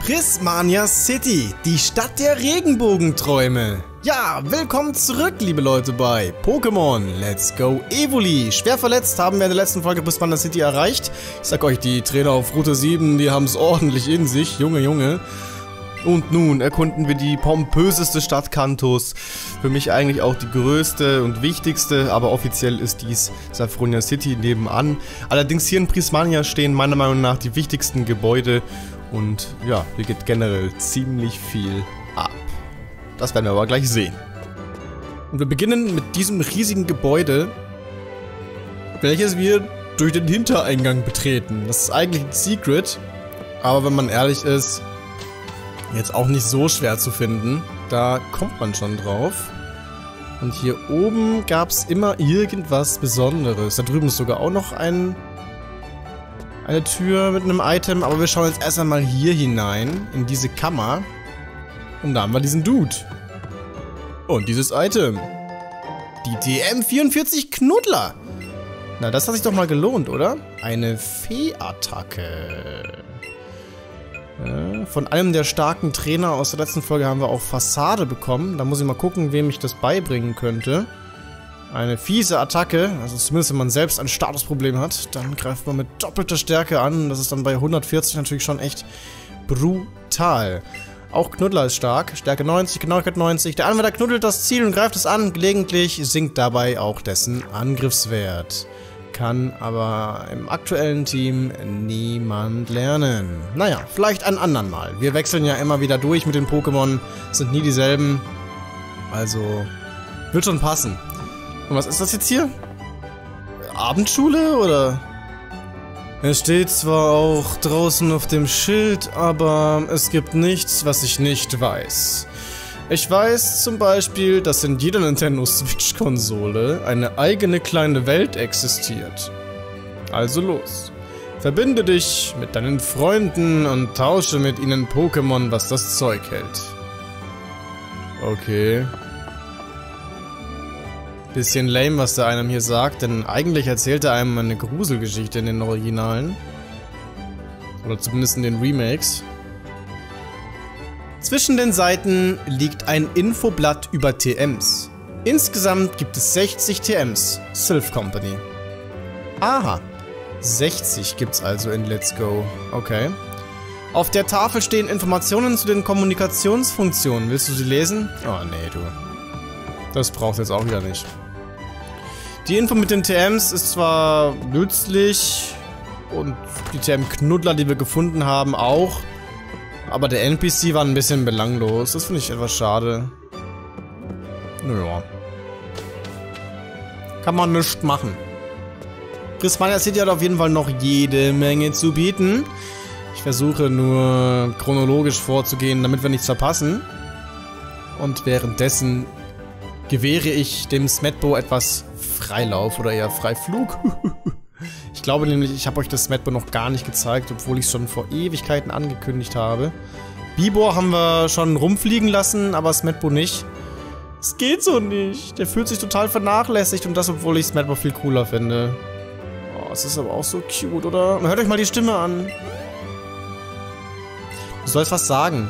Prismania City, die Stadt der Regenbogenträume. Ja, willkommen zurück, liebe Leute, bei Pokémon Let's Go Evoli. Schwer verletzt haben wir in der letzten Folge Prismania City erreicht. Ich sag euch, die Trainer auf Route 7, die haben es ordentlich in sich. Junge, Junge. Und nun erkunden wir die pompöseste Stadt Kantos. Für mich eigentlich auch die größte und wichtigste, aber offiziell ist dies Saffronia City nebenan. Allerdings hier in Prismania stehen meiner Meinung nach die wichtigsten Gebäude. Und ja, hier geht generell ziemlich viel ab. Das werden wir aber gleich sehen. Und wir beginnen mit diesem riesigen Gebäude, welches wir durch den Hintereingang betreten. Das ist eigentlich ein Secret, aber wenn man ehrlich ist, jetzt auch nicht so schwer zu finden. Da kommt man schon drauf. Und hier oben gab es immer irgendwas Besonderes. Da drüben ist sogar auch noch eine Tür mit einem Item. Aber wir schauen jetzt erst einmal hier hinein, in diese Kammer. Und da haben wir diesen Dude. Und dieses Item. Die TM44 Knuddler. Na, das hat sich doch mal gelohnt, oder? Eine Fee-Attacke. Von einem der starken Trainer aus der letzten Folge haben wir auch Fassade bekommen. Da muss ich mal gucken, wem ich das beibringen könnte. Eine fiese Attacke, also zumindest wenn man selbst ein Statusproblem hat, dann greift man mit doppelter Stärke an. Das ist dann bei 140 natürlich schon echt brutal. Auch Knuddler ist stark, Stärke 90, Genauigkeit 90. Der Anwender knuddelt das Ziel und greift es an. Gelegentlich sinkt dabei auch dessen Angriffswert. Kann aber im aktuellen Team niemand lernen. Naja, vielleicht ein andern Mal. Wir wechseln ja immer wieder durch mit den Pokémon, sind nie dieselben. Also, wird schon passen. Und was ist das jetzt hier? Abendschule, oder? Es steht zwar auch draußen auf dem Schild, aber es gibt nichts, was ich nicht weiß. Ich weiß zum Beispiel, dass in jeder Nintendo Switch-Konsole eine eigene kleine Welt existiert. Also los. Verbinde dich mit deinen Freunden und tausche mit ihnen Pokémon, was das Zeug hält. Okay. Bisschen lame, was der einem hier sagt, denn eigentlich erzählt er einem eine Gruselgeschichte in den Originalen. Oder zumindest in den Remakes. Zwischen den Seiten liegt ein Infoblatt über TMs. Insgesamt gibt es 60 TMs, Silph Company. Aha, 60 gibt's also in Let's Go. Okay. Auf der Tafel stehen Informationen zu den Kommunikationsfunktionen. Willst du sie lesen? Oh nee, du. Das brauchst du jetzt auch wieder nicht. Die Info mit den TMs ist zwar nützlich und die TM-Knuddler, die wir gefunden haben, auch. Aber der NPC war ein bisschen belanglos. Das finde ich etwas schade. Naja. Kann man nichts machen. Prismania City hat auf jeden Fall noch jede Menge zu bieten. Ich versuche nur chronologisch vorzugehen, damit wir nichts verpassen. Und währenddessen gewähre ich dem Smetbo etwas Freilauf oder eher Freiflug. Ich glaube nämlich, ich habe euch das Smetbo noch gar nicht gezeigt, obwohl ich es schon vor Ewigkeiten angekündigt habe. Bibor haben wir schon rumfliegen lassen, aber Smetbo nicht. Es geht so nicht. Der fühlt sich total vernachlässigt und das, obwohl ich Smetbo viel cooler finde. Oh, es ist aber auch so cute, oder? Hört euch mal die Stimme an. Du sollst was sagen.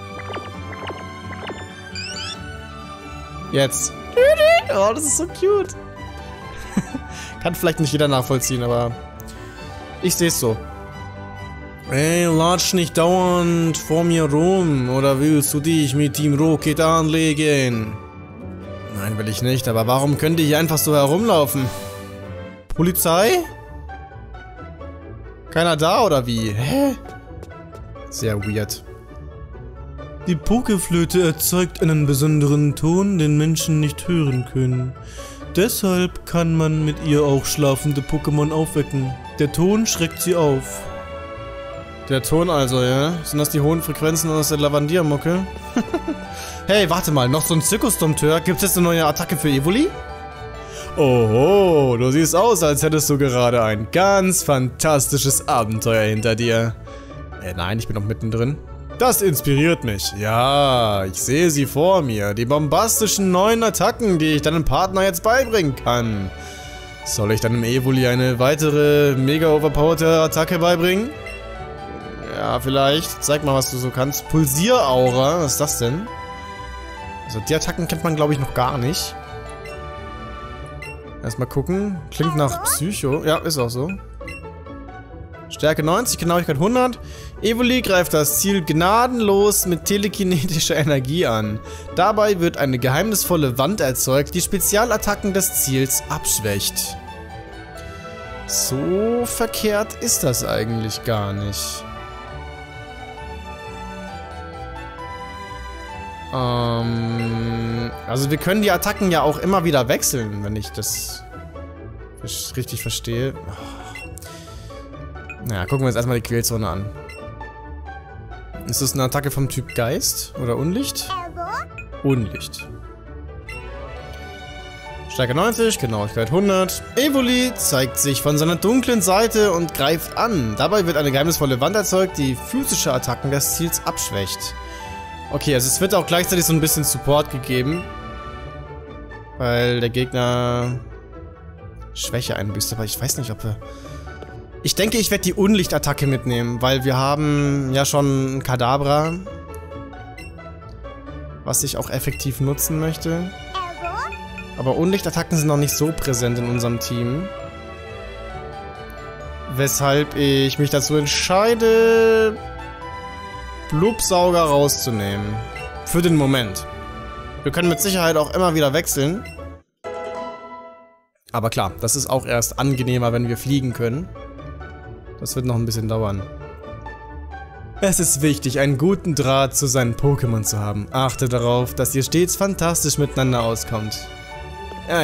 Jetzt. Oh, das ist so cute. Kann vielleicht nicht jeder nachvollziehen, aber ich sehe es so. Ey, latsch nicht dauernd vor mir rum, oder willst du dich mit Team Rocket anlegen? Nein, will ich nicht, aber warum könnt ihr hier einfach so herumlaufen? Polizei? Keiner da, oder wie? Hä? Sehr weird. Die Pokeflöte erzeugt einen besonderen Ton, den Menschen nicht hören können. Deshalb kann man mit ihr auch schlafende Pokémon aufwecken. Der Ton schreckt sie auf. Der Ton also, ja? Sind das die hohen Frequenzen aus der Lavandia-Mucke? Hey, warte mal, noch so ein Zirkusdompteur? Gibt's jetzt eine neue Attacke für Evoli? Oho, du siehst aus, als hättest du gerade ein ganz fantastisches Abenteuer hinter dir. Nein, ich bin noch mittendrin. Das inspiriert mich. Ja, ich sehe sie vor mir. Die bombastischen neuen Attacken, die ich deinem Partner jetzt beibringen kann. Soll ich deinem Evoli eine weitere mega overpowerte Attacke beibringen? Ja, vielleicht. Zeig mal, was du so kannst. Pulsieraura. Was ist das denn? Also die Attacken kennt man, glaube ich, noch gar nicht. Erstmal gucken. Klingt nach Psycho. Ja, ist auch so. Stärke 90, Genauigkeit 100. Evoli greift das Ziel gnadenlos mit telekinetischer Energie an. Dabei wird eine geheimnisvolle Wand erzeugt, die Spezialattacken des Ziels abschwächt. So verkehrt ist das eigentlich gar nicht. Also wir können die Attacken ja auch immer wieder wechseln, wenn ich das richtig verstehe. Naja, gucken wir uns erstmal die Quälzone an. Ist das eine Attacke vom Typ Geist oder Unlicht? Unlicht. Stärke 90, Genauigkeit 100. Evoli zeigt sich von seiner dunklen Seite und greift an. Dabei wird eine geheimnisvolle Wand erzeugt, die physische Attacken des Ziels abschwächt. Okay, also es wird auch gleichzeitig so ein bisschen Support gegeben. Weil der Gegner Schwäche einbüßt, aber ich weiß nicht, ob wir... Ich denke, ich werde die Unlichtattacke mitnehmen, weil wir haben ja schon ein Kadabra, was ich auch effektiv nutzen möchte. Aber Unlichtattacken sind noch nicht so präsent in unserem Team. Weshalb ich mich dazu entscheide, Blubsauger rauszunehmen. Für den Moment. Wir können mit Sicherheit auch immer wieder wechseln. Aber klar, das ist auch erst angenehmer, wenn wir fliegen können. Das wird noch ein bisschen dauern. Es ist wichtig, einen guten Draht zu seinen Pokémon zu haben. Achte darauf, dass ihr stets fantastisch miteinander auskommt. Ja.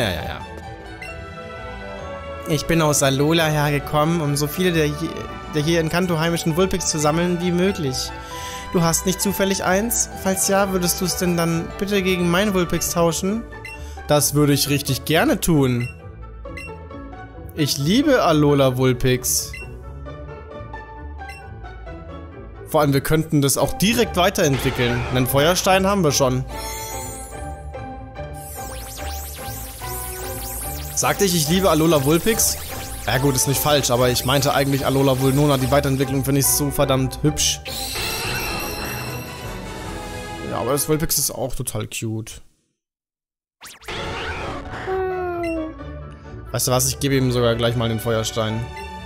Ich bin aus Alola hergekommen, um so viele der hier in Kanto heimischen Vulpix zu sammeln wie möglich. Du hast nicht zufällig eins? Falls ja, würdest du es denn dann bitte gegen mein Vulpix tauschen? Das würde ich richtig gerne tun. Ich liebe Alola Vulpix. Vor allem, wir könnten das auch direkt weiterentwickeln. Einen Feuerstein haben wir schon. Sagte ich liebe Alola Vulpix? Ja gut, ist nicht falsch, aber ich meinte eigentlich Alola Vulnona. Die Weiterentwicklung finde ich so verdammt hübsch. Ja, aber das Vulpix ist auch total cute. Weißt du was, ich gebe ihm sogar gleich mal den Feuerstein.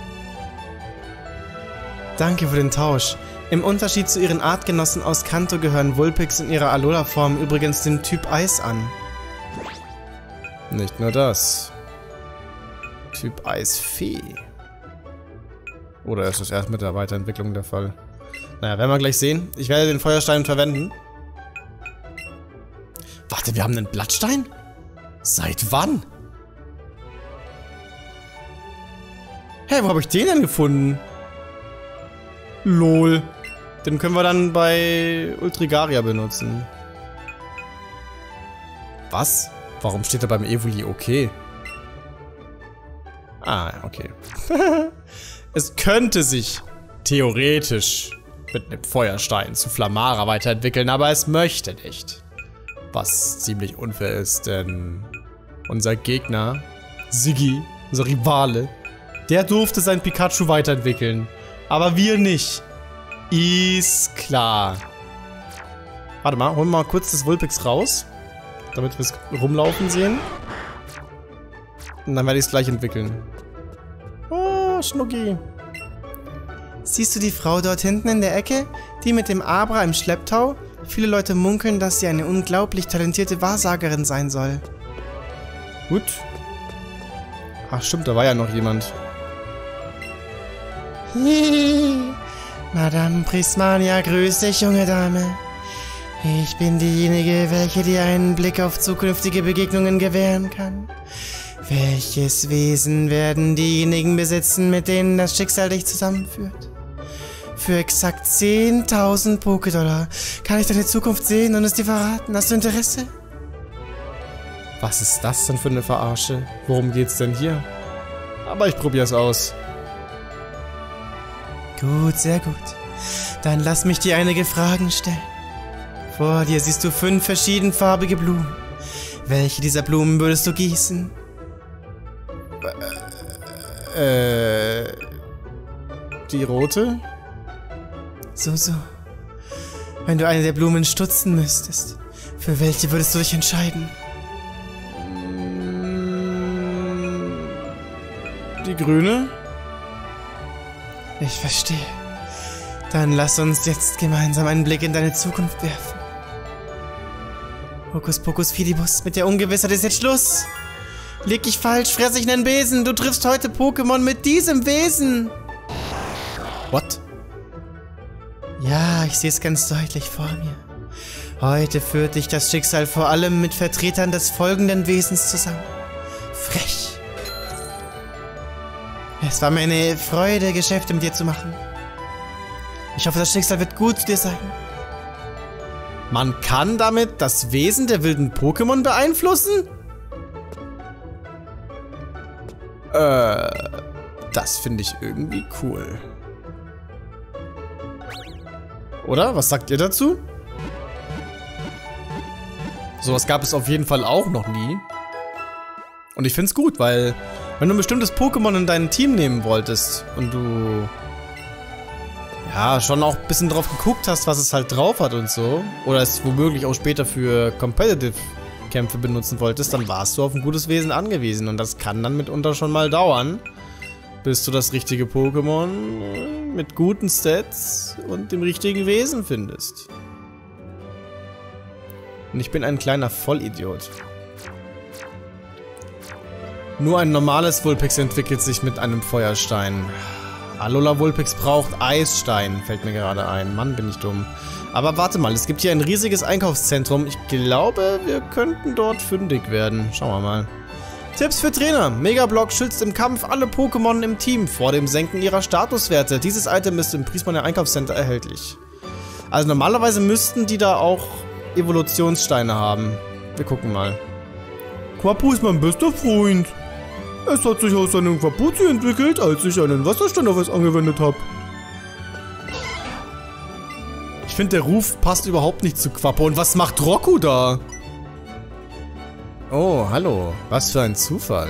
Danke für den Tausch. Im Unterschied zu ihren Artgenossen aus Kanto gehören Vulpix in ihrer Alola-Form übrigens dem Typ Eis an. Nicht nur das. Typ Eisfee. Oder ist das erst mit der Weiterentwicklung der Fall? Naja, werden wir gleich sehen. Ich werde den Feuerstein verwenden. Warte, wir haben einen Blattstein? Seit wann? Hä, wo habe ich den denn gefunden? Lol. Den können wir dann bei Ultrigaria benutzen. Was? Warum steht er beim Evoli okay? Ah, okay. Es könnte sich theoretisch mit einem Feuerstein zu Flamara weiterentwickeln, aber es möchte nicht. Was ziemlich unfair ist, denn unser Gegner, Siggi, unser Rivale, der durfte sein Pikachu weiterentwickeln. Aber wir nicht. Ist klar. Warte mal, holen wir mal kurz das Vulpix raus. Damit wir es rumlaufen sehen. Und dann werde ich es gleich entwickeln. Oh, Schnucki. Siehst du die Frau dort hinten in der Ecke? Die mit dem Abra im Schlepptau? Viele Leute munkeln, dass sie eine unglaublich talentierte Wahrsagerin sein soll. Gut. Ach stimmt, da war ja noch jemand. Madame Prismania, grüß dich, junge Dame. Ich bin diejenige, welche dir einen Blick auf zukünftige Begegnungen gewähren kann. Welches Wesen werden diejenigen besitzen, mit denen das Schicksal dich zusammenführt? Für exakt 10.000 Pokédollar kann ich deine Zukunft sehen und es dir verraten. Hast du Interesse? Was ist das denn für eine Verarsche? Worum geht's denn hier? Aber ich probier's aus. Gut, sehr gut. Dann lass mich dir einige Fragen stellen. Vor dir siehst du 5 verschiedenfarbige Blumen. Welche dieser Blumen würdest du gießen? Die rote? So. Wenn du eine der Blumen stutzen müsstest, für welche würdest du dich entscheiden? Die grüne? Ich verstehe. Dann lass uns jetzt gemeinsam einen Blick in deine Zukunft werfen. Hokus Pokus Fidibus, mit der Ungewissheit ist jetzt Schluss. Lieg ich falsch, fress ich nen Besen. Du triffst heute Pokémon mit diesem Wesen. What? Ja, ich sehe es ganz deutlich vor mir. Heute führt dich das Schicksal vor allem mit Vertretern des folgenden Wesens zusammen. Frech. Es war mir eine Freude, Geschäfte mit dir zu machen. Ich hoffe, das Schicksal wird gut zu dir sein. Man kann damit das Wesen der wilden Pokémon beeinflussen? Das finde ich irgendwie cool. Oder? Was sagt ihr dazu? Sowas gab es auf jeden Fall auch noch nie. Und ich finde es gut, weil wenn du ein bestimmtes Pokémon in dein Team nehmen wolltest und du ja schon auch ein bisschen drauf geguckt hast, was es halt drauf hat und so, oder es womöglich auch später für Competitive-Kämpfe benutzen wolltest, dann warst du auf ein gutes Wesen angewiesen. Und das kann dann mitunter schon mal dauern, bis du das richtige Pokémon mit guten Stats und dem richtigen Wesen findest. Und ich bin ein kleiner Vollidiot. Nur ein normales Vulpix entwickelt sich mit einem Feuerstein. Alola Vulpix braucht Eisstein, fällt mir gerade ein. Mann, bin ich dumm. Aber warte mal, es gibt hier ein riesiges Einkaufszentrum. Ich glaube, wir könnten dort fündig werden. Schauen wir mal. Tipps für Trainer. Megablock schützt im Kampf alle Pokémon im Team vor dem Senken ihrer Statuswerte. Dieses Item ist im Prismania Einkaufscenter erhältlich. Also normalerweise müssten die da auch Evolutionssteine haben. Wir gucken mal. Quapu ist mein bester Freund. Es hat sich aus einem Quapuzi entwickelt, als ich einen Wasserstein auf es angewendet habe. Ich finde, der Ruf passt überhaupt nicht zu Quapo. Und was macht Roku da? Oh, hallo. Was für ein Zufall.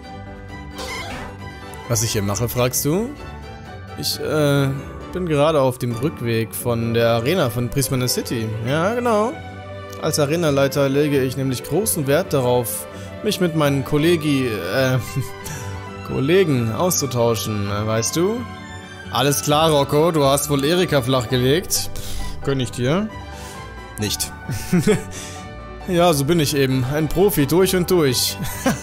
Was ich hier mache, fragst du? Ich, bin gerade auf dem Rückweg von der Arena von Prismania City. Ja, genau. Als Arenaleiter lege ich nämlich großen Wert darauf, mich mit meinen Kollegen auszutauschen, weißt du? Alles klar, Rocco, du hast wohl Erika flachgelegt. Gönn ich dir. Nicht. Ja, so bin ich eben. Ein Profi, durch und durch.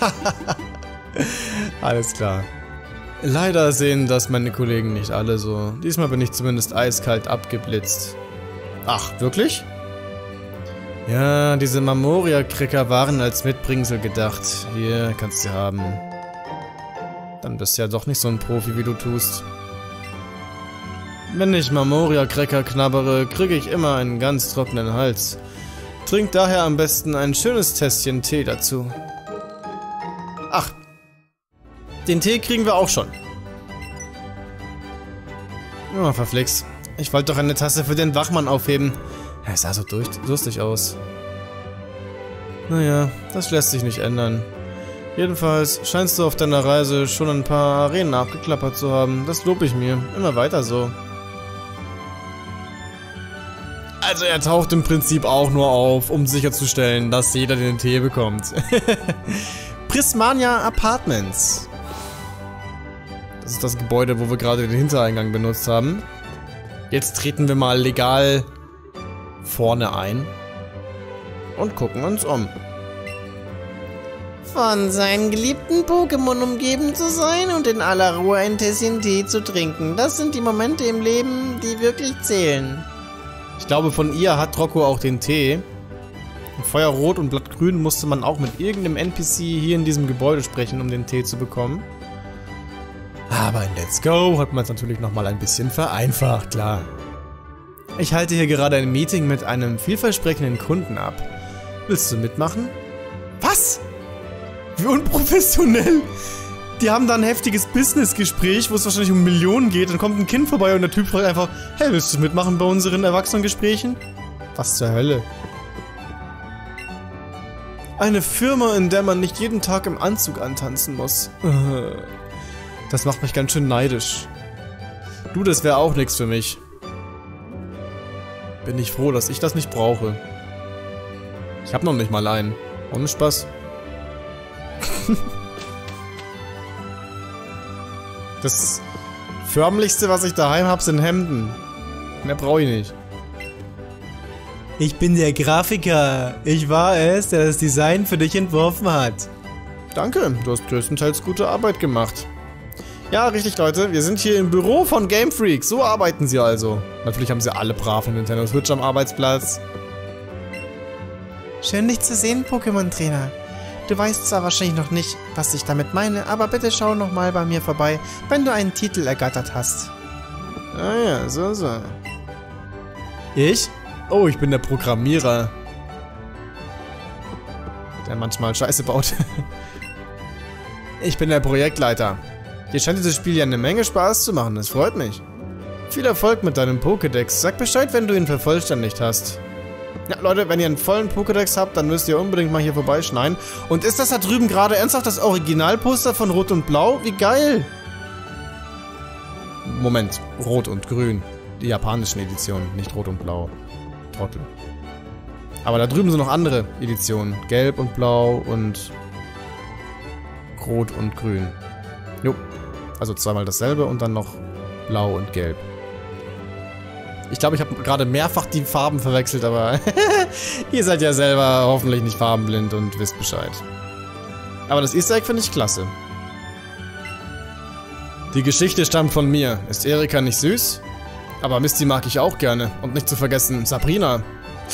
Alles klar. Leider sehen das meine Kollegen nicht alle so. Diesmal bin ich zumindest eiskalt abgeblitzt. Ach, wirklich? Ja, diese Mamoria-Cracker waren als Mitbringsel gedacht. Hier, kannst du sie haben. Dann bist du ja doch nicht so ein Profi, wie du tust. Wenn ich Mamoria-Cracker knabbere, kriege ich immer einen ganz trockenen Hals. Trink daher am besten ein schönes Tässchen Tee dazu. Ach, den Tee kriegen wir auch schon. Oh, verflixt. Ich wollte doch eine Tasse für den Wachmann aufheben. Er sah so durstig aus. Naja, das lässt sich nicht ändern. Jedenfalls scheinst du auf deiner Reise schon ein paar Arenen abgeklappert zu haben. Das lobe ich mir. Immer weiter so. Also er taucht im Prinzip auch nur auf, um sicherzustellen, dass jeder den Tee bekommt. Prismania Apartments. Das ist das Gebäude, wo wir gerade den Hintereingang benutzt haben. Jetzt treten wir mal legal vorne ein und gucken uns um. Von seinen geliebten Pokémon umgeben zu sein und in aller Ruhe ein Tässchen Tee zu trinken. Das sind die Momente im Leben, die wirklich zählen. Ich glaube, von ihr hat Rocco auch den Tee. Feuerrot und Blattgrün musste man auch mit irgendeinem NPC hier in diesem Gebäude sprechen, um den Tee zu bekommen. Aber in Let's Go hat man es natürlich nochmal ein bisschen vereinfacht, klar. Ich halte hier gerade ein Meeting mit einem vielversprechenden Kunden ab. Willst du mitmachen? Was? Wie unprofessionell! Die haben da ein heftiges Business-Gespräch, wo es wahrscheinlich um Millionen geht. Dann kommt ein Kind vorbei und der Typ fragt einfach: Hey, willst du mitmachen bei unseren Erwachsenengesprächen? Was zur Hölle? Eine Firma, in der man nicht jeden Tag im Anzug antanzen muss. Das macht mich ganz schön neidisch. Du, das wäre auch nichts für mich. Bin ich froh, dass ich das nicht brauche. Ich habe noch nicht mal einen. Ohne Spaß. Das förmlichste, was ich daheim habe, sind Hemden. Mehr brauche ich nicht. Ich bin der Grafiker. Ich war es, der das Design für dich entworfen hat. Danke, du hast größtenteils gute Arbeit gemacht. Ja, richtig, Leute. Wir sind hier im Büro von Game Freak. So arbeiten sie also. Natürlich haben sie alle brav in Nintendo Switch am Arbeitsplatz. Schön, dich zu sehen, Pokémon-Trainer. Du weißt zwar wahrscheinlich noch nicht, was ich damit meine, aber bitte schau nochmal bei mir vorbei, wenn du einen Titel ergattert hast. Ah ja, so. Ich? Oh, ich bin der Programmierer. Der manchmal Scheiße baut. Ich bin der Projektleiter. Dir scheint dieses Spiel ja eine Menge Spaß zu machen, das freut mich. Viel Erfolg mit deinem Pokédex. Sag Bescheid, wenn du ihn vervollständigt hast. Ja, Leute, wenn ihr einen vollen Pokédex habt, dann müsst ihr unbedingt mal hier vorbeischneiden. Und ist das da drüben gerade ernsthaft das Originalposter von Rot und Blau? Wie geil! Moment, Rot und Grün. Die japanischen Editionen, nicht Rot und Blau. Trottel. Aber da drüben sind noch andere Editionen. Gelb und Blau und Rot und Grün. Jo. Also zweimal dasselbe und dann noch Blau und Gelb. Ich glaube, ich habe gerade mehrfach die Farben verwechselt, aber ihr seid ja selber hoffentlich nicht farbenblind und wisst Bescheid. Aber das Easter Egg finde ich klasse. Die Geschichte stammt von mir. Ist Erika nicht süß? Aber Misty mag ich auch gerne. Und nicht zu vergessen, Sabrina.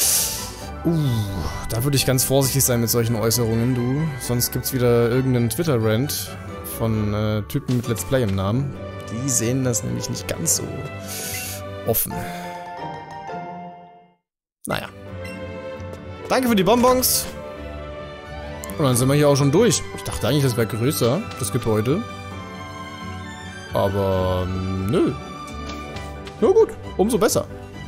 Da würde ich ganz vorsichtig sein mit solchen Äußerungen, du. Sonst gibt's wieder irgendeinen Twitter-Rant von Typen mit Let's Play im Namen. Die sehen das nämlich nicht ganz so offen. Naja. Danke für die Bonbons. Und dann sind wir hier auch schon durch. Ich dachte eigentlich, das wäre größer, das Gebäude. Aber nö. Na gut, umso besser.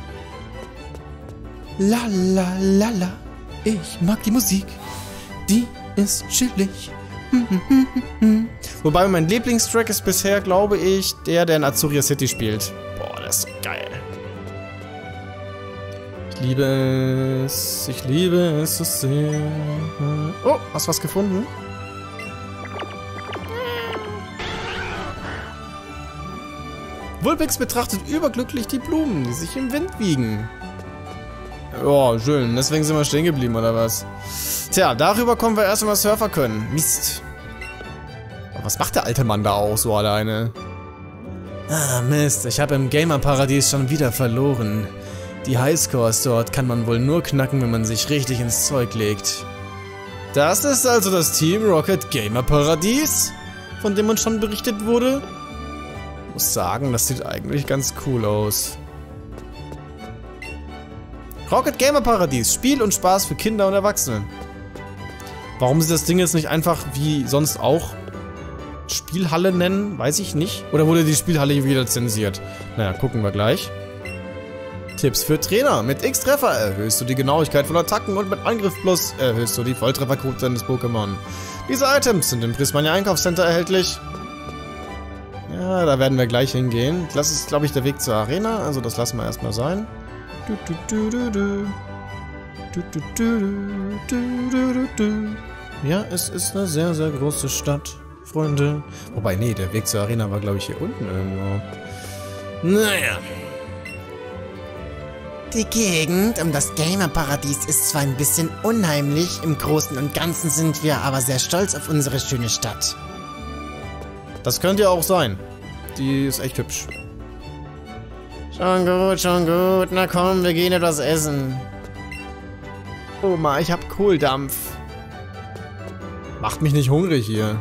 La la la la. Ich mag die Musik. Die ist chillig. Wobei mein Lieblingstrack ist bisher, glaube ich, der in Azuria City spielt. Boah, der ist so geil. Ich liebe es so sehr. Oh, hast du was gefunden? Vulpix betrachtet überglücklich die Blumen, die sich im Wind wiegen. Ja, schön. Deswegen sind wir stehen geblieben, oder was? Tja, darüber kommen wir erst, wenn wir Surfer können. Mist. Aber was macht der alte Mann da auch so alleine? Ah, Mist. Ich habe im Gamer-Paradies schon wieder verloren. Die Highscores dort kann man wohl nur knacken, wenn man sich richtig ins Zeug legt. Das ist also das Team Rocket Gamer-Paradies, von dem uns schon berichtet wurde? Ich muss sagen, das sieht eigentlich ganz cool aus. Rocket Gamer Paradies. Spiel und Spaß für Kinder und Erwachsene. Warum sie das Ding jetzt nicht einfach wie sonst auch Spielhalle nennen, weiß ich nicht. Oder wurde die Spielhalle wieder zensiert? Naja, gucken wir gleich. Tipps für Trainer. Mit X-Treffer erhöhst du die Genauigkeit von Attacken und mit Angriff Plus erhöhst du die Volltrefferquote deines Pokémon. Diese Items sind im Prismania Einkaufscenter erhältlich. Ja, da werden wir gleich hingehen. Das ist, glaube ich, der Weg zur Arena. Also das lassen wir erstmal sein. Ja, es ist eine sehr, sehr große Stadt, Freunde. Wobei, nee, der Weg zur Arena war, glaube ich, hier unten irgendwo. Naja. Die Gegend um das Gamer-Paradies ist zwar ein bisschen unheimlich, im Großen und Ganzen sind wir aber sehr stolz auf unsere schöne Stadt. Das könnte ja auch sein. Die ist echt hübsch. Schon gut. Na komm, wir gehen etwas essen. Oma, ich hab Kohldampf. Macht mich nicht hungrig hier.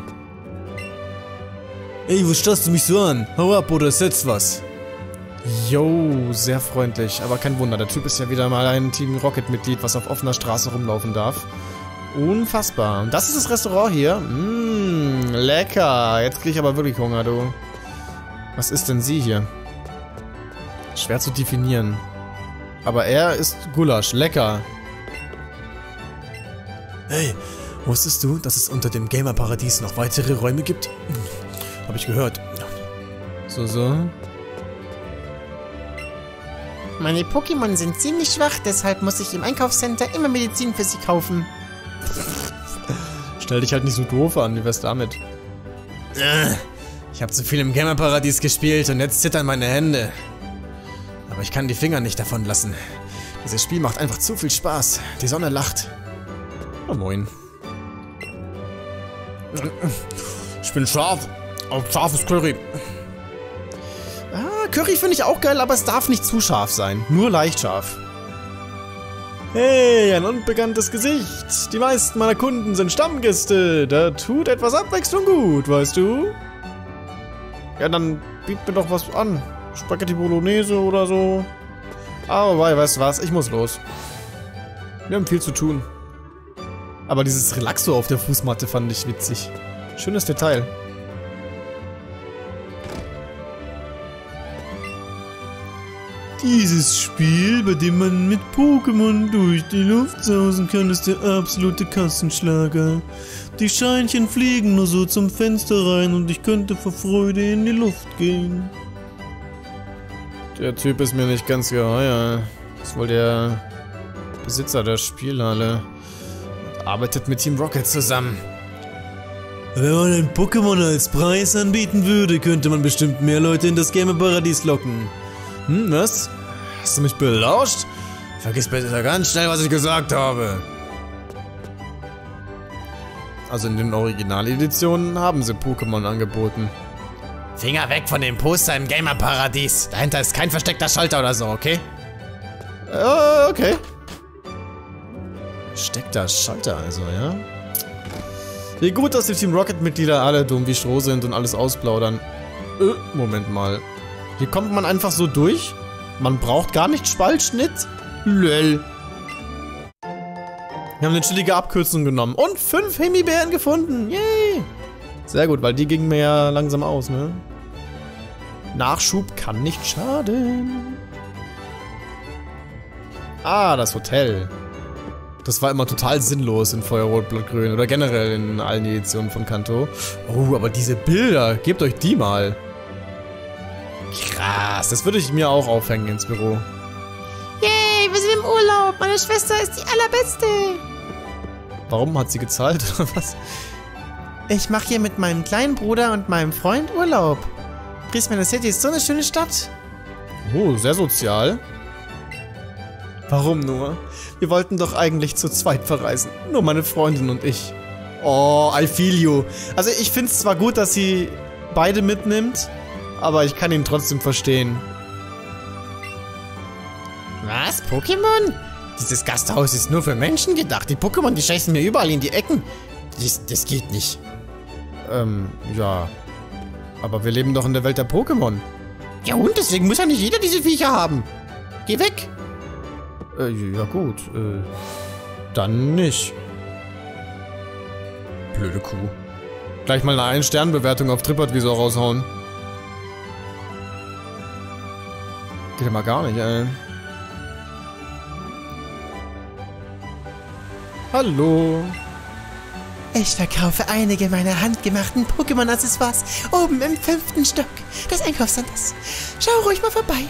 Ey, wo starrst du mich so an? Hau ab oder setz was. Jo, sehr freundlich. Aber kein Wunder, der Typ ist ja wieder mal ein Team Rocket-Mitglied, was auf offener Straße rumlaufen darf. Unfassbar. Und das ist das Restaurant hier. Lecker. Jetzt krieg ich aber wirklich Hunger, du. Was ist denn sie hier? Schwer zu definieren. Aber er ist Gulasch. Lecker. Hey, wusstest du, dass es unter dem Gamer-Paradies noch weitere Räume gibt? Hab ich gehört. So. Meine Pokémon sind ziemlich schwach, deshalb muss ich im Einkaufscenter immer Medizin für sie kaufen. Stell dich halt nicht so doof an, wie wär's damit? Ich habe zu viel im Gamer-Paradies gespielt und jetzt zittern meine Hände. Aber ich kann die Finger nicht davon lassen. Dieses Spiel macht einfach zu viel Spaß. Die Sonne lacht. Oh moin. Ich bin scharf. Auf scharfes Curry. Ah, Curry finde ich auch geil, aber es darf nicht zu scharf sein. Nur leicht scharf. Hey, ein unbekanntes Gesicht. Die meisten meiner Kunden sind Stammgäste. Da tut etwas Abwechslung gut, weißt du? Ja, dann biet mir doch was an. Spaghetti Bolognese oder so. Aber weißt du was? Ich muss los. Wir haben viel zu tun. Aber dieses Relaxo auf der Fußmatte fand ich witzig. Schönes Detail. Dieses Spiel, bei dem man mit Pokémon durch die Luft sausen kann, ist der absolute Kassenschlager. Die Scheinchen fliegen nur so zum Fenster rein und ich könnte vor Freude in die Luft gehen. Der Typ ist mir nicht ganz geheuer. Ist wohl der Besitzer der Spielhalle. Und arbeitet mit Team Rocket zusammen. Wenn man ein Pokémon als Preis anbieten würde, könnte man bestimmt mehr Leute in das Gamer-Paradies locken. Was? Hast du mich belauscht? Vergiss bitte ganz schnell, was ich gesagt habe. Also in den Originaleditionen haben sie Pokémon angeboten. Finger weg von dem Poster im Gamer-Paradies. Dahinter ist kein versteckter Schalter oder so, okay? Okay. Versteckter Schalter also, ja? Wie gut, dass die Team Rocket-Mitglieder alle dumm wie Stroh sind und alles ausplaudern. Moment mal. Hier kommt man einfach so durch? Man braucht gar nicht Spaltschnitt? Lol. Wir haben eine chillige Abkürzung genommen. Und 5 Himbeeren gefunden. Yay. Sehr gut, weil die gingen mir ja langsam aus, ne? Nachschub kann nicht schaden. Ah, das Hotel. Das war immer total sinnlos in Feuerrot, Blattgrün oder generell in allen Editionen von Kanto. Oh, aber diese Bilder, gebt euch die mal. Krass, das würde ich mir auch aufhängen ins Büro. Yay, wir sind im Urlaub. Meine Schwester ist die allerbeste. Warum hat sie gezahlt oder was? Ich mache hier mit meinem kleinen Bruder und meinem Freund Urlaub. Prismania City ist so eine schöne Stadt. Oh, sehr sozial. Warum nur? Wir wollten doch eigentlich zu zweit verreisen. Nur meine Freundin und ich. Oh, I feel you. Also ich finde es zwar gut, dass sie beide mitnimmt, aber ich kann ihn trotzdem verstehen. Was? Pokémon? Dieses Gasthaus ist nur für Menschen gedacht. Die Pokémon, die scheißen mir überall in die Ecken. Das geht nicht. Ja. Aber wir leben doch in der Welt der Pokémon. Ja und? Deswegen muss ja nicht jeder diese Viecher haben. Geh weg. Ja gut. Dann nicht. Blöde Kuh. Gleich mal eine 1-Stern-Bewertung auf TripAdvisor raushauen. Geht ja mal gar nicht, ey. Hallo. Ich verkaufe einige meiner handgemachten Pokémon-Accessoires oben im 5. Stock des Einkaufscenters. Schau ruhig mal vorbei.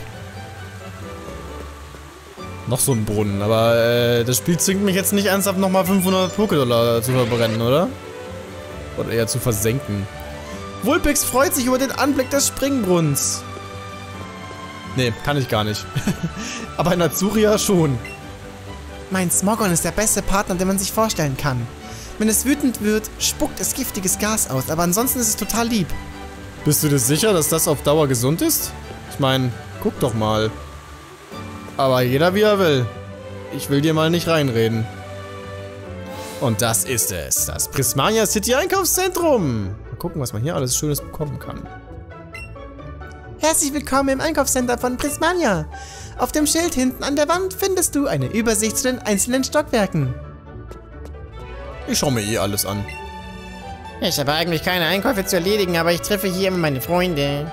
Noch so ein Brunnen, aber das Spiel zwingt mich jetzt nicht ernsthaft nochmal 500 Pokédollar zu verbrennen, oder? Oder eher zu versenken. Vulpix freut sich über den Anblick des Springbrunnens. Nee, kann ich gar nicht. Aber in Azuria schon. Mein Smogon ist der beste Partner, den man sich vorstellen kann. Wenn es wütend wird, spuckt es giftiges Gas aus, aber ansonsten ist es total lieb. Bist du dir sicher, dass das auf Dauer gesund ist? Ich meine, guck doch mal. Aber jeder wie er will. Ich will dir mal nicht reinreden. Und das ist es. Das Prismania City Einkaufszentrum. Mal gucken, was man hier alles Schönes bekommen kann. Herzlich willkommen im Einkaufscenter von Prismania. Auf dem Schild hinten an der Wand findest du eine Übersicht zu den einzelnen Stockwerken. Ich schaue mir eh alles an. Ich habe eigentlich keine Einkäufe zu erledigen, aber ich treffe hier immer meine Freunde.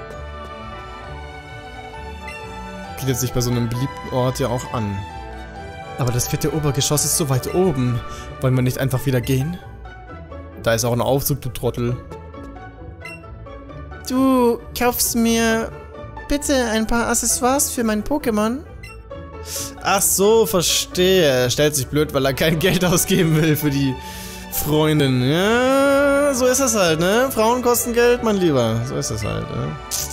Bietet sich bei so einem beliebten Ort ja auch an. Aber das 4. Obergeschoss ist so weit oben. Wollen wir nicht einfach wieder gehen? Da ist auch ein Aufzug, du Trottel. Du kaufst mir bitte ein paar Accessoires für mein Pokémon? Ach so, verstehe. Er stellt sich blöd, weil er kein Geld ausgeben will für die Freundin. Ja, so ist es halt, ne? Frauen kosten Geld, mein Lieber. So ist es halt, ne?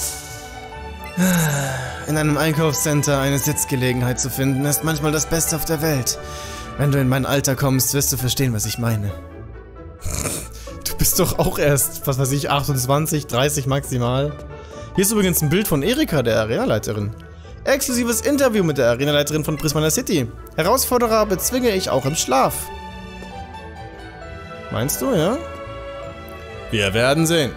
In einem Einkaufscenter eine Sitzgelegenheit zu finden, ist manchmal das Beste auf der Welt. Wenn du in mein Alter kommst, wirst du verstehen, was ich meine. Du bist doch auch erst, was weiß ich, 28, 30 maximal. Hier ist übrigens ein Bild von Erika, der Arenaleiterin. Exklusives Interview mit der Arenaleiterin von Prismana City. Herausforderer bezwinge ich auch im Schlaf. Meinst du, ja? Wir werden sehen.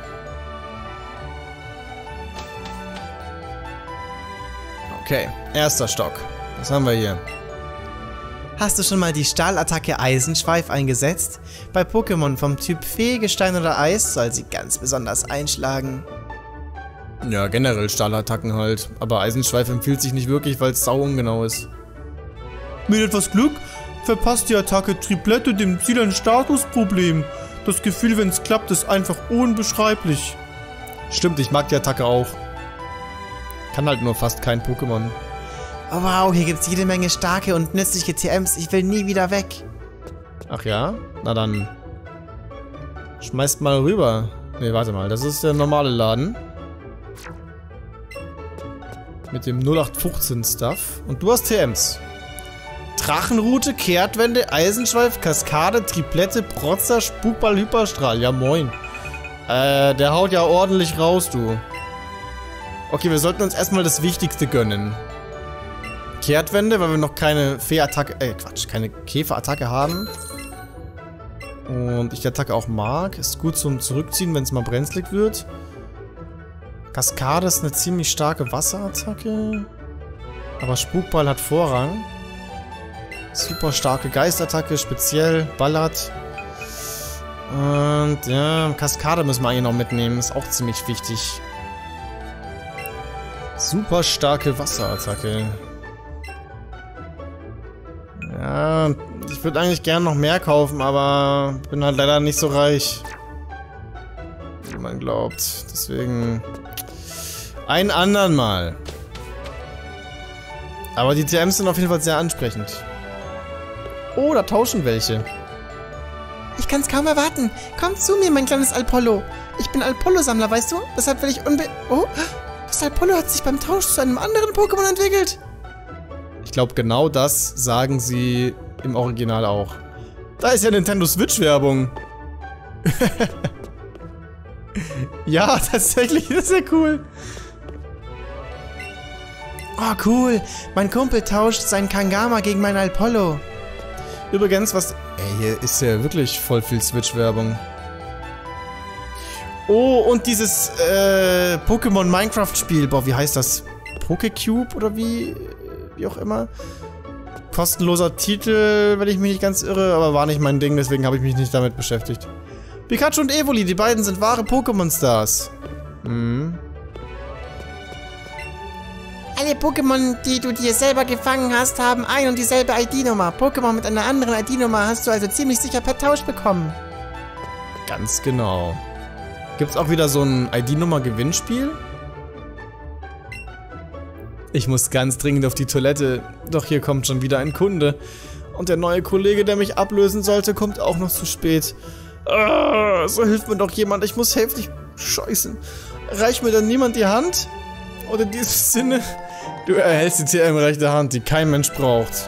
Okay, erster Stock. Was haben wir hier? Hast du schon mal die Stahlattacke Eisenschweif eingesetzt? Bei Pokémon vom Typ Fee, Gestein oder Eis soll sie ganz besonders einschlagen. Ja, generell Stahlattacken halt. Aber Eisenschweif empfiehlt sich nicht wirklich, weil es sau ungenau ist. Mit etwas Glück verpasst die Attacke Triplette dem Ziel ein Statusproblem. Das Gefühl, wenn es klappt, ist einfach unbeschreiblich. Stimmt, ich mag die Attacke auch. Kann halt nur fast kein Pokémon. Oh wow, hier gibt's jede Menge starke und nützliche TMs. Ich will nie wieder weg. Ach ja? Na dann. Schmeißt mal rüber. Ne, warte mal. Das ist der normale Laden. Mit dem 0815 Stuff. Und du hast TMs. Drachenrute, Kehrtwende, Eisenschweif, Kaskade, Triplette, Protzer, Spukball, Hyperstrahl. Ja moin. Der haut ja ordentlich raus, du. Okay, wir sollten uns erstmal das Wichtigste gönnen. Kehrtwende, weil wir noch keine Fee-Attacke, keine Käfer-Attacke haben. Und ich die Attacke auch mag. Ist gut zum Zurückziehen, wenn es mal brenzlig wird. Kaskade ist eine ziemlich starke Wasserattacke. Aber Spukball hat Vorrang. Super starke Geistattacke, speziell, ballert. Und ja, Kaskade müssen wir eigentlich noch mitnehmen. Ist auch ziemlich wichtig. Super starke Wasserattacke. Ja, ich würde eigentlich gerne noch mehr kaufen, aber bin halt leider nicht so reich. Wie man glaubt. Deswegen ein andern Mal. Aber die TMs sind auf jeden Fall sehr ansprechend. Oh, da tauschen welche. Ich kann's kaum erwarten. Komm zu mir, mein kleines Alpollo. Ich bin Alpollo-Sammler, weißt du? Deshalb will ich Oh, das Alpollo hat sich beim Tausch zu einem anderen Pokémon entwickelt. Ich glaube, genau das sagen sie im Original auch. Da ist ja Nintendo Switch-Werbung. Ja, tatsächlich, das ist ja cool. Oh, cool. Mein Kumpel tauscht sein Kangama gegen mein Alpollo. Übrigens, was... Ey, hier ist ja wirklich voll viel Switch-Werbung. Oh, und dieses, Pokémon Minecraft-Spiel. Boah, wie heißt das? Pokecube oder wie auch immer. Kostenloser Titel, wenn ich mich nicht ganz irre, aber war nicht mein Ding, deswegen habe ich mich nicht damit beschäftigt. Pikachu und Evoli, die beiden sind wahre Pokémon-Stars. Alle Pokémon, die du dir selber gefangen hast, haben ein und dieselbe ID-Nummer. Pokémon mit einer anderen ID-Nummer hast du also ziemlich sicher per Tausch bekommen. Ganz genau. Gibt's auch wieder so ein ID-Nummer-Gewinnspiel? Ich muss ganz dringend auf die Toilette, doch hier kommt schon wieder ein Kunde. Und der neue Kollege, der mich ablösen sollte, kommt auch noch zu spät. So hilft mir doch jemand, ich muss heftig scheißen. Reicht mir dann niemand die Hand? Oder in diesem Sinne, du erhältst die TM rechte Hand, die kein Mensch braucht.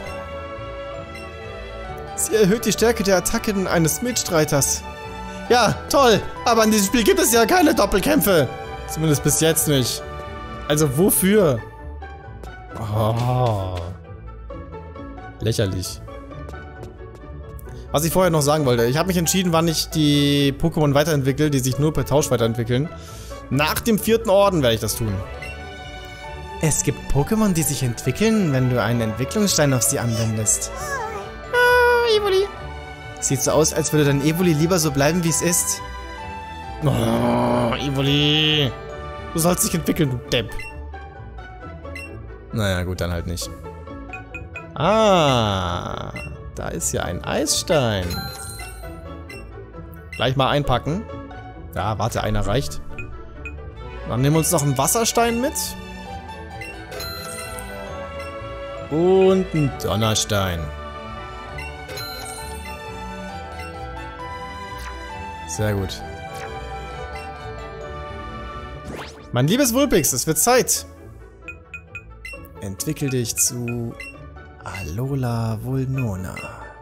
Sie erhöht die Stärke der Attacken eines Mitstreiters. Ja, toll, aber in diesem Spiel gibt es ja keine Doppelkämpfe. Zumindest bis jetzt nicht. Also wofür? Oh. Lächerlich. Was ich vorher noch sagen wollte, ich habe mich entschieden, wann ich die Pokémon weiterentwickle, die sich nur per Tausch weiterentwickeln. Nach dem 4. Orden werde ich das tun. Es gibt Pokémon, die sich entwickeln, wenn du einen Entwicklungsstein auf sie anwendest. Evoli. Sieht so aus, als würde dein Evoli lieber so bleiben, wie es ist. Oh, Evoli. Du sollst dich entwickeln, du Depp. Naja, gut, dann halt nicht. Ah, da ist ja ein Eisstein. Gleich mal einpacken. Ja, warte, einer reicht. Dann nehmen wir uns noch einen Wasserstein mit. Und ein Donnerstein. Sehr gut. Mein liebes Vulpix, es wird Zeit. Entwickel dich zu Alola Vulnona.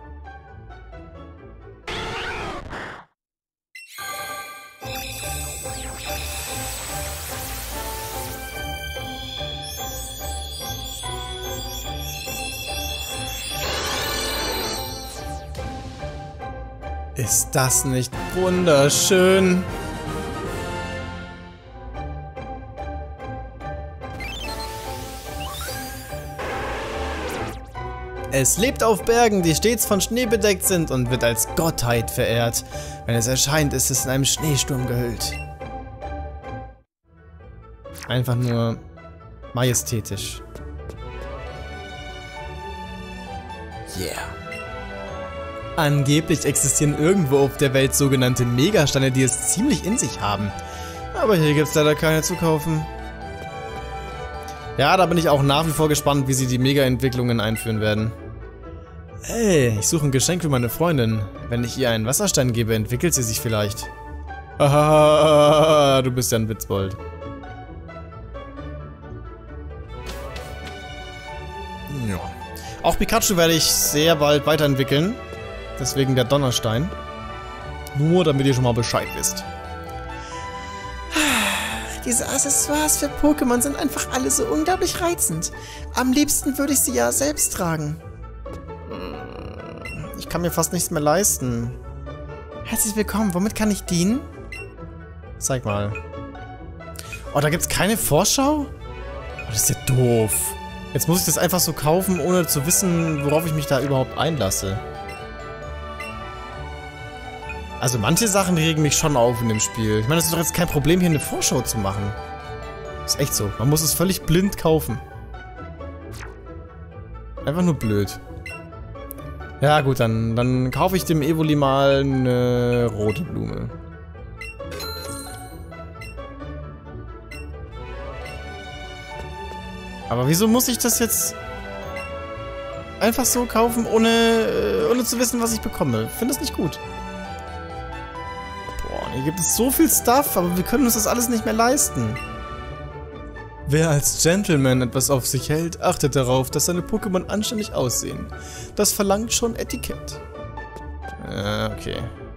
Ist das nicht wunderschön? Es lebt auf Bergen, die stets von Schnee bedeckt sind und wird als Gottheit verehrt. Wenn es erscheint, ist es in einem Schneesturm gehüllt. Einfach nur majestätisch. Yeah. Angeblich existieren irgendwo auf der Welt sogenannte Megasteine, die es ziemlich in sich haben. Aber hier gibt es leider keine zu kaufen. Ja, da bin ich auch nach wie vor gespannt, wie sie die Mega-Entwicklungen einführen werden. Hey, ich suche ein Geschenk für meine Freundin. Wenn ich ihr einen Wasserstein gebe, entwickelt sie sich vielleicht. Haha, du bist ja ein Witzbold. Ja. Auch Pikachu werde ich sehr bald weiterentwickeln. Deswegen der Donnerstein. Nur damit ihr schon mal Bescheid wisst. Diese Accessoires für Pokémon sind einfach alle so unglaublich reizend. Am liebsten würde ich sie ja selbst tragen. Ich kann mir fast nichts mehr leisten. Herzlich willkommen, womit kann ich dienen? Zeig mal. Oh, da gibt's keine Vorschau? Oh, das ist ja doof. Jetzt muss ich das einfach so kaufen, ohne zu wissen, worauf ich mich da überhaupt einlasse. Also manche Sachen regen mich schon auf in dem Spiel. Ich meine, es ist doch jetzt kein Problem, hier eine Vorschau zu machen. Ist echt so. Man muss es völlig blind kaufen. Einfach nur blöd. Ja gut, dann kaufe ich dem Evoli mal eine rote Blume. Aber wieso muss ich das jetzt einfach so kaufen, ohne zu wissen, was ich bekomme? Ich finde das nicht gut. Hier gibt es so viel Stuff, aber wir können uns das alles nicht mehr leisten. Wer als Gentleman etwas auf sich hält, achtet darauf, dass seine Pokémon anständig aussehen. Das verlangt schon Etikett. Okay.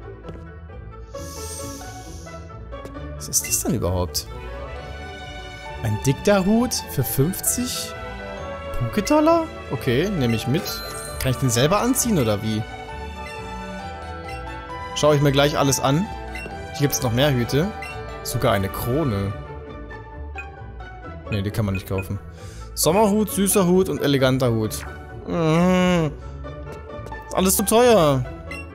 Was ist das denn überhaupt? Ein Dicta-Hut für 50 Pokédollar? Okay, nehme ich mit. Kann ich den selber anziehen oder wie? Schaue ich mir gleich alles an. Hier gibt es noch mehr Hüte. Sogar eine Krone. Ne, die kann man nicht kaufen. Sommerhut, süßer Hut und eleganter Hut. Ist alles zu teuer.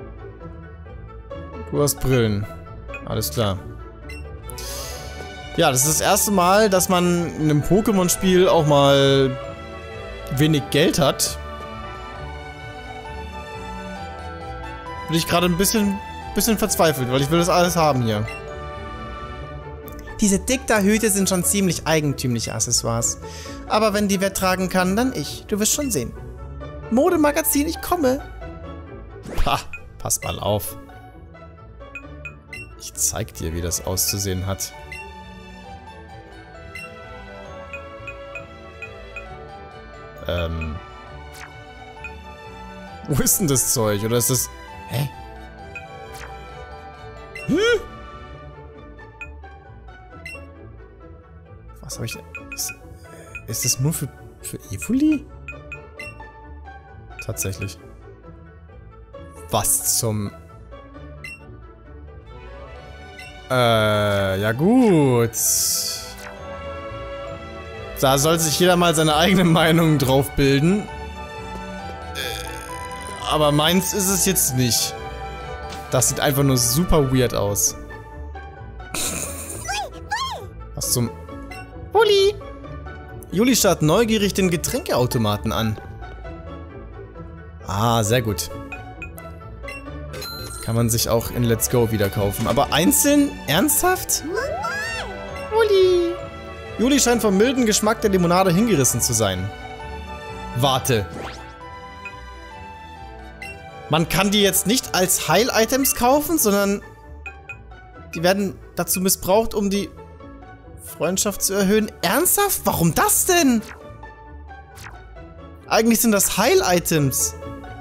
Du hast Brillen. Alles klar. Ja, das ist das erste Mal, dass man in einem Pokémon-Spiel auch mal wenig Geld hat. Bin ich gerade ein bisschen verzweifelt, weil ich will das alles haben hier. Diese Dicta-Hüte sind schon ziemlich eigentümliche Accessoires. Aber wenn die wer tragen kann, dann ich. Du wirst schon sehen. Modemagazin, ich komme. Ha, pass mal auf. Ich zeig dir, wie das auszusehen hat. Wo ist denn das Zeug? Oder ist das... Hä? Was habe ich denn? Ist das nur für Evoli? Tatsächlich. Was zum... ja gut. Da soll sich jeder mal seine eigene Meinung drauf bilden. Aber meins ist es jetzt nicht. Das sieht einfach nur super weird aus. Was zum... Uli! Juli starrt neugierig den Getränkeautomaten an. Ah, sehr gut. Kann man sich auch in Let's Go wieder kaufen. Aber einzeln? Ernsthaft? Uli! Juli scheint vom milden Geschmack der Limonade hingerissen zu sein. Warte. Man kann die jetzt nicht als Heil-Items kaufen, sondern die werden dazu missbraucht, um die Freundschaft zu erhöhen. Ernsthaft? Warum das denn? Eigentlich sind das Heil-Items.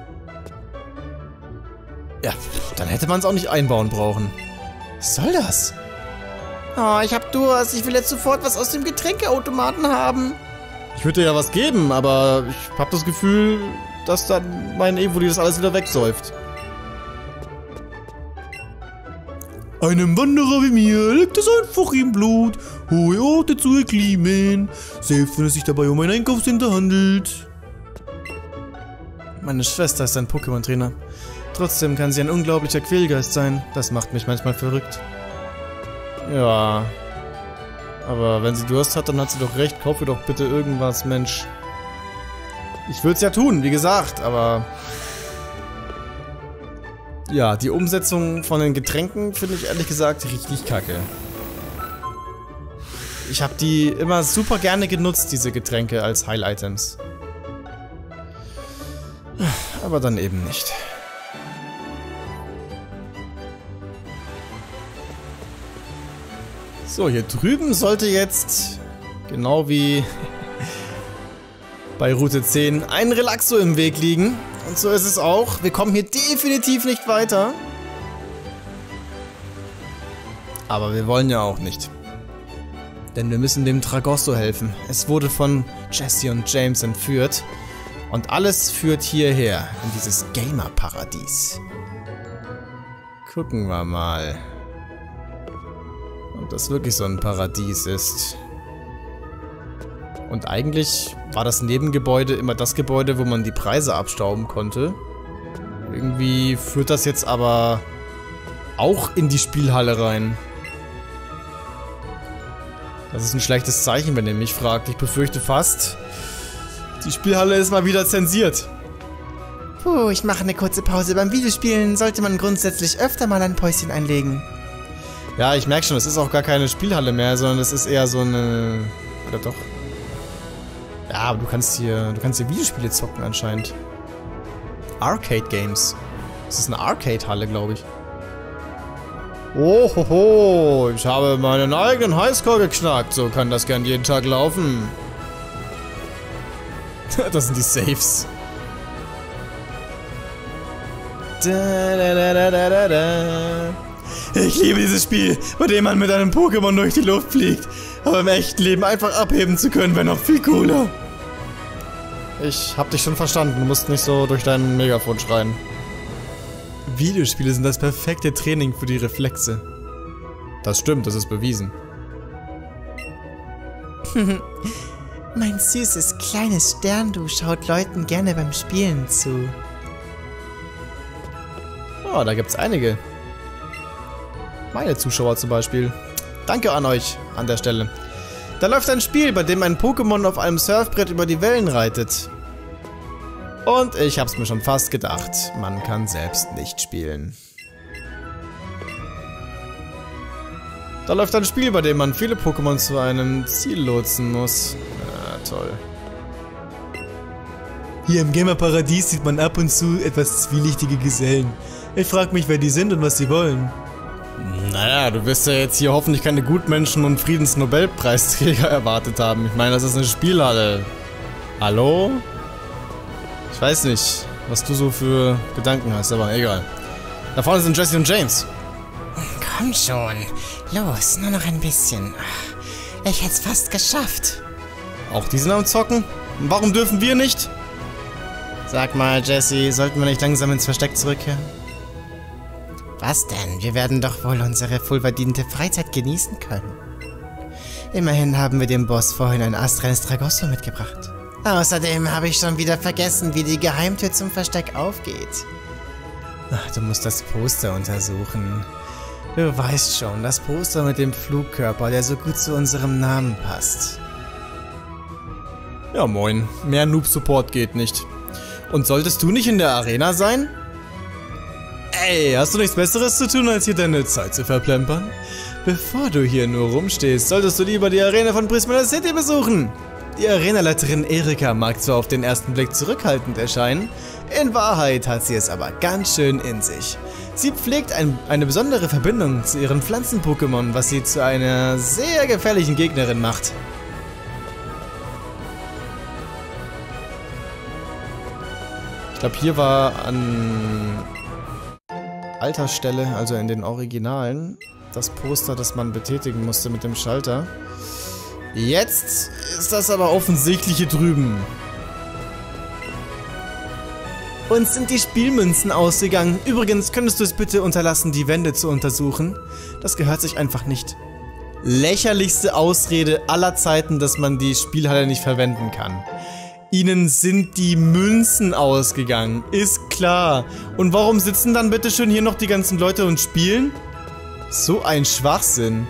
Ja, dann hätte man es auch nicht einbauen brauchen. Was soll das? Oh, ich hab Durst. Ich will jetzt sofort was aus dem Getränkeautomaten haben. Ich würde dir ja was geben, aber ich hab das Gefühl, dass dann mein Evoli das alles wieder wegsäuft. Einem Wanderer wie mir liegt es einfach im Blut, hohe Orte zu erklimmen, selbst wenn es sich dabei um ein Einkaufscenter handelt. Meine Schwester ist ein Pokémon-Trainer. Trotzdem kann sie ein unglaublicher Quälgeist sein. Das macht mich manchmal verrückt. Ja. Aber wenn sie Durst hat, dann hat sie doch recht. Kauf ihr doch bitte irgendwas, Mensch. Ich würde es ja tun, wie gesagt, aber... Ja, die Umsetzung von den Getränken finde ich ehrlich gesagt richtig kacke. Ich habe die immer super gerne genutzt, diese Getränke als Heil-Items. Aber dann eben nicht. So, hier drüben sollte jetzt, genau wie bei Route 10, ein Relaxo im Weg liegen. Und so ist es auch. Wir kommen hier definitiv nicht weiter. Aber wir wollen ja auch nicht. Denn wir müssen dem Tragosso helfen. Es wurde von Jessie und James entführt. Und alles führt hierher, in dieses Gamer-Paradies. Gucken wir mal. Ob das wirklich so ein Paradies ist. Und eigentlich war das Nebengebäude immer das Gebäude, wo man die Preise abstauben konnte. Irgendwie führt das jetzt aber auch in die Spielhalle rein. Das ist ein schlechtes Zeichen, wenn ihr mich fragt. Ich befürchte fast, die Spielhalle ist mal wieder zensiert. Puh, ich mache eine kurze Pause. Beim Videospielen sollte man grundsätzlich öfter mal ein Päuschen einlegen. Ja, ich merke schon, es ist auch gar keine Spielhalle mehr, sondern es ist eher so eine... Oder doch? Ja, aber du kannst hier Videospiele zocken anscheinend. Arcade Games. Das ist eine Arcade-Halle, glaube ich. Ohoho, ich habe meinen eigenen Highscore geknackt. So kann das gern jeden Tag laufen. Das sind die Saves. Ich liebe dieses Spiel, bei dem man mit einem Pokémon durch die Luft fliegt. Aber im echten Leben einfach abheben zu können, wäre noch viel cooler. Ich hab dich schon verstanden, du musst nicht so durch dein Megafon schreien. Videospiele sind das perfekte Training für die Reflexe. Das stimmt, das ist bewiesen. Mein süßes, kleines Sterndu schaut Leuten gerne beim Spielen zu. Oh, da gibt's einige. Meine Zuschauer zum Beispiel. Danke an euch an der Stelle. Da läuft ein Spiel, bei dem ein Pokémon auf einem Surfbrett über die Wellen reitet. Und ich hab's mir schon fast gedacht. Man kann selbst nicht spielen. Da läuft ein Spiel, bei dem man viele Pokémon zu einem Ziel lotsen muss. Ja, toll. Hier im Gamer-Paradies sieht man ab und zu etwas zwielichtige Gesellen. Ich frag mich, wer die sind und was sie wollen. Naja, du wirst ja jetzt hier hoffentlich keine Gutmenschen und Friedensnobelpreisträger erwartet haben. Ich meine, das ist eine Spielhalle. Hallo? Ich weiß nicht, was du so für Gedanken hast, aber egal. Da vorne sind Jessie und James. Komm schon. Los, nur noch ein bisschen. Ich hätte es fast geschafft. Auch die sind am Zocken? Und warum dürfen wir nicht? Sag mal, Jessie, sollten wir nicht langsam ins Versteck zurückkehren? Was denn? Wir werden doch wohl unsere wohlverdiente Freizeit genießen können. Immerhin haben wir dem Boss vorhin ein astreines Tragosso mitgebracht. Außerdem habe ich schon wieder vergessen, wie die Geheimtür zum Versteck aufgeht. Ach, du musst das Poster untersuchen. Du weißt schon, das Poster mit dem Flugkörper, der so gut zu unserem Namen passt. Ja, moin. Mehr Noob-Support geht nicht. Und solltest du nicht in der Arena sein? Ey, hast du nichts Besseres zu tun, als hier deine Zeit zu verplempern? Bevor du hier nur rumstehst, solltest du lieber die Arena von Prismatic City besuchen. Die Arenaleiterin Erika mag zwar auf den ersten Blick zurückhaltend erscheinen, in Wahrheit hat sie es aber ganz schön in sich. Sie pflegt eine besondere Verbindung zu ihren Pflanzen-Pokémon, was sie zu einer sehr gefährlichen Gegnerin macht. Ich glaube, hier war an alter Stelle, also in den Originalen, das Poster, das man betätigen musste mit dem Schalter. Jetzt ist das aber offensichtlich hier drüben. Uns sind die Spielmünzen ausgegangen. Übrigens, könntest du es bitte unterlassen, die Wände zu untersuchen? Das gehört sich einfach nicht. Lächerlichste Ausrede aller Zeiten, dass man die Spielhalle nicht verwenden kann. Ihnen sind die Münzen ausgegangen. Ist klar. Und warum sitzen dann bitte schön hier noch die ganzen Leute und spielen? So ein Schwachsinn.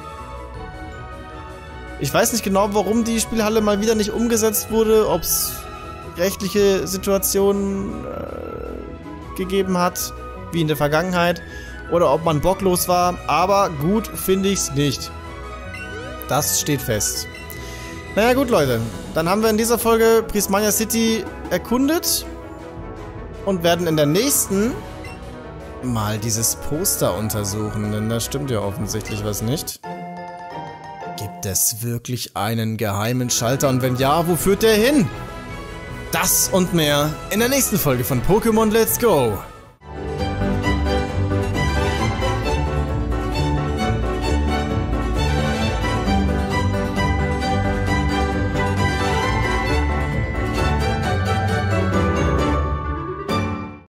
Ich weiß nicht genau, warum die Spielhalle mal wieder nicht umgesetzt wurde, ob es rechtliche Situationen gegeben hat, wie in der Vergangenheit, oder ob man bocklos war, aber gut finde ich's nicht. Das steht fest. Naja gut, Leute, dann haben wir in dieser Folge Prismania City erkundet und werden in der nächsten mal dieses Poster untersuchen, denn da stimmt ja offensichtlich was nicht. Gibt es wirklich einen geheimen Schalter und wenn ja, wo führt der hin? Das und mehr in der nächsten Folge von Pokémon Let's Go!